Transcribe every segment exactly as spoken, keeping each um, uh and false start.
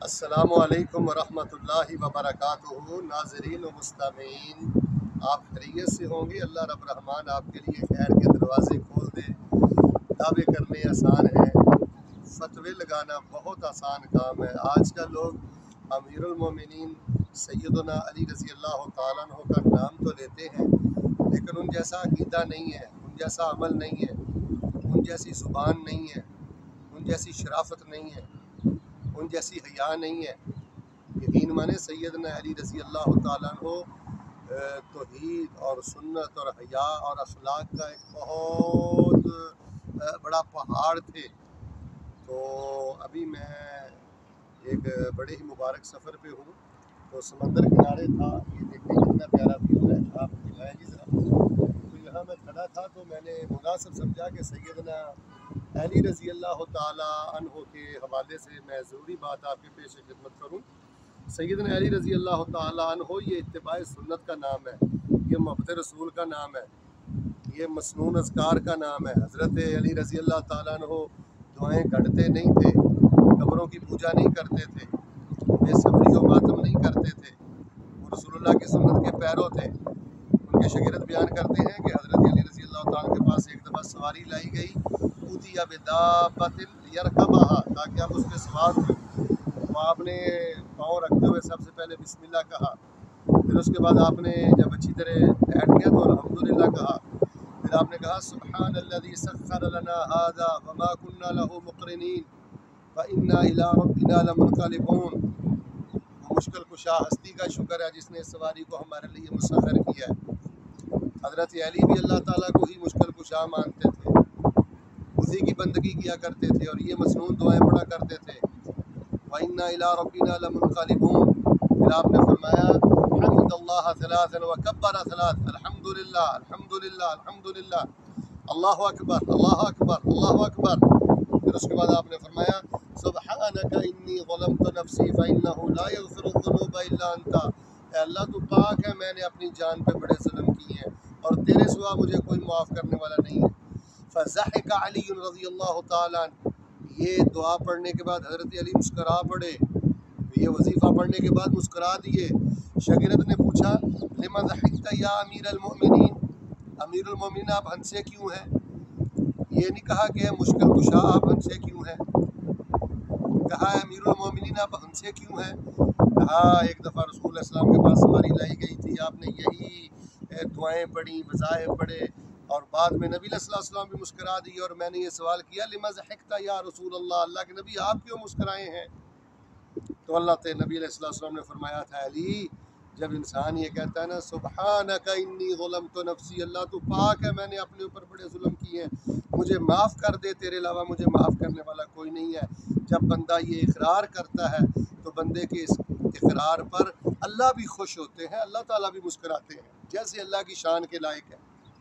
السلام علیکم ورحمۃ اللہ وبرکاتہ۔ ناظرین و مستمعین، آپ خیریت سے ہوں گے؟ اللہ رب الرحمن آپ کے لیے خیر کے دروازے کھول دے۔ دعوے کرنے آسان ہیں، فتوے لگانا بہت آسان کام ہے۔ آج کل لوگ امیر المومنین سیدنا علی رضی اللہ تعالیٰ عنہ کا نام تو لیتے ہیں، لیکن ان جیسا عقیدہ نہیں ہے، ان جیسا عمل نہیں ہے، ان جیسی زبان نہیں ہے، ان جیسی شرافت نہیں ہے، ان جیسی حیا نہیں ہے۔ یقین مانے سیدنا علی رضی اللہ تعالیٰ عنہ توحید اور سنت اور حیا اور اخلاق کا ایک بہت بڑا پہاڑ تھے۔ تو ابھی میں ایک بڑے ہی مبارک سفر پہ ہوں، تو سمندر کنارے تھا، یہ دیکھیں کتنا پیارا ویو ہے، آپ دکھائیں گے ذرا۔ تو یہاں میں کھڑا تھا تو میں نے مناسب سمجھا کہ سیدنا علی رضی اللہ تعالیٰ عنہ کے حوالے سے میں ضروری بات آپ کے پیش خدمت کروں۔ سیدنا علی رضی اللہ تعالیٰ عنہ یہ اتباع سنت کا نام ہے، یہ محبت رسول کا نام ہے، یہ مسنون اذکار کا نام ہے۔ حضرت علی رضی اللہ تعالیٰ عنہ دعائیں گھڑتے نہیں تھے، قبروں کی پوجا نہیں کرتے تھے، بے صبری و ماتم نہیں کرتے تھے، وہ رسول اللہ کی سنت کے پیرو تھے۔ ان کے شاگرد بیان کرتے ہیں کہ حضرت علی رضی اللہ تعالیٰ کے پاس ایک دفعہ سواری لائی گئی، اُوتِیَ بِدَابَّةٍ لِیَرْکَبَہَا، تاکہ آپ اس پہ سوار ہوں۔ تو آپ نے پاؤں رکھتے ہوئے سب سے پہلے بسم اللہ کہا، پھر اس کے بعد آپ نے جب اچھی طرح بیٹھ گیا تو الحمدللہ کہا، پھر آپ نے کہا سبحان الذی سخر لنا ھذا وما كنا له مقرنین وإنا إلی ربنا لمنقلبون۔ وہ مشکل کشا ہستی کا شکر ہے جس نے اس سواری کو ہمارے لیے مسخر کیا ہے۔ حضرت علی بھی اللہ تعالیٰ کو ہی مشکل کشا مانتے تھے، اسی کی بندگی کیا کرتے تھے اور یہ مسنون دعائیں پڑھا کرتے تھے، وَإِنَّا إِلَىٰ رَبِّنَا لَمُنْقَلِبُونَ۔ پھر آپ نے فرمایا حمد اللہ ثلاثا وکبر ثلاث، الحمدللہ الحمدللہ الحمدللہ، اللہ اکبر اللہ اکبر اللہ اکبر۔ پھر اس کے بعد آپ نے فرمایا سبحانک انی ظلمت نفسی فإنہ لا یغفر الذنوب الا انت۔ اے اللہ تو پاک ہے، میں نے اپنی جان پہ بڑے ظلم کیے ہیں اور تیرے سوا مجھے کوئی معاف کرنے والا نہیں ہے۔ فضحک علی رضی اللہ تعالیٰ عنہ، یہ دعا پڑھنے کے بعد حضرت علی مسکرا پڑے، یہ وظیفہ پڑھنے کے بعد مسکرا دیے۔ شاگرد نے پوچھا لما ضحکت یا امیر المؤمنین، امیر المؤمنین آپ ہنسے کیوں ہیں؟ یہ نہیں کہا کہ مشکل کشا آپ ہنسے کیوں ہیں، کہا امیر المؤمنین آپ ہنسے کیوں ہیں؟ کہا ایک دفعہ رسول اللہ صلی اللہ علیہ وسلم کے پاس سواری لائی گئی تھی، آپ نے یہی دعائیں پڑھی، وظائف پڑھے، اور بعد میں نبی صلی اللہ علیہ وسلم بھی مسکرا دی، اور میں نے یہ سوال کیا لما ضحکت یا رسول اللہ، اللہ کے نبی آپ کیوں مسکرائے ہیں؟ تو اللہ تعالی نبی علیہ الصلوۃ والسلام نے فرمایا تھا علی، جب انسان یہ کہتا ہے نا سبحانک انی ظلمت نفسی، اللہ تو پاک ہے، میں نے اپنے اوپر بڑے ظلم کیے ہیں، مجھے معاف کر دے، تیرے علاوہ مجھے معاف کرنے والا کوئی نہیں ہے۔ جب بندہ یہ اقرار کرتا ہے تو بندے کے اس اقرار پر اللہ بھی خوش ہوتے ہیں، اللہ تعالیٰ بھی مسکراتے ہیں، جیسے اللہ کی شان کے لائق ہے۔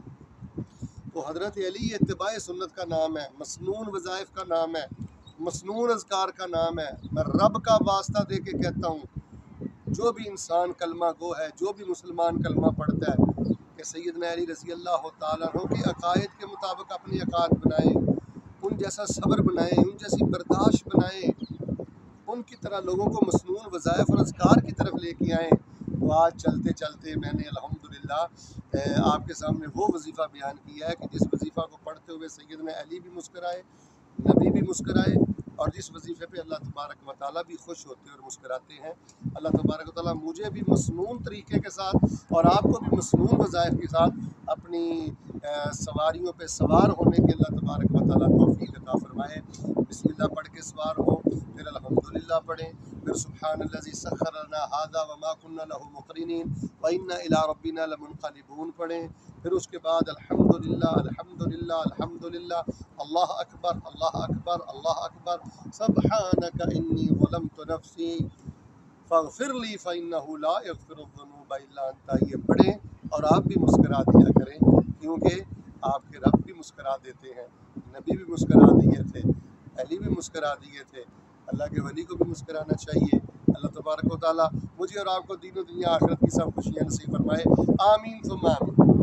تو حضرت علی یہ اتباع سنت کا نام ہے، مسنون وظائف کا نام ہے، مسنون اذکار کا نام ہے۔ میں رب کا واسطہ دے کے کہتا ہوں، جو بھی انسان کلمہ گو ہے، جو بھی مسلمان کلمہ پڑھتا ہے، کہ سیدنا علی رضی اللہ تعالیٰ عنہ کے عقائد کے مطابق اپنی عقائد بنائیں، ان جیسا صبر بنائیں، ان جیسی برداشت بنائیں، ان کی طرح لوگوں کو مسنون وظائف اور اذکار کی طرف لے کے آئیں۔ تو آج چلتے چلتے میں نے الحمدللہ آپ کے سامنے وہ وظیفہ بیان کیا ہے کہ جس وظیفہ کو پڑھتے ہوئے سیدنا علی بھی مسکرائے، نبی بھی مسکرائے، اور جس وظیفے پہ اللہ تبارک و تعالیٰ بھی خوش ہوتے اور مسکراتے ہیں۔ اللہ تبارک و تعالیٰ مجھے بھی مسنون طریقے کے ساتھ اور آپ کو بھی مسنون وظائف کے ساتھ اپنی سواریوں پہ سوار ہونے کے اللہ تبارک و تعالیٰ توفیق عطا فرمائے۔ بسم اللہ پڑھ کے سوار ہو، پھر الحمدللہ پڑھیں، پھر سبحان الذی سخر لنا ھذا وما كنا له مقرنین وإنا إلی ربنا لمنقلبون پڑھیں، پھر اس کے بعد الحمدللہ الحمدللہ الحمدللہ، اللہ اکبر اللہ اکبر اللہ اکبر، سبحانک انی ظلمت نفسی فاغفر لی فإنہ لا یغفر الذنوب الا انت۔ یہ پڑھیں اور آپ بھی مسکرا دیا کریں، کیونکہ آپ کے رب بھی مسکرا دیتے ہیں، نبی بھی مسکرا دیے تھے، علی بھی مسکرا دیے تھے، اللہ کے ولی کو بھی مسکرانا چاہیے۔ اللہ تبارک و تعالیٰ مجھے اور آپ کو دین و دنیا آخرت کی سب خوشیاں نصیب فرمائے، آمین ثم آمین۔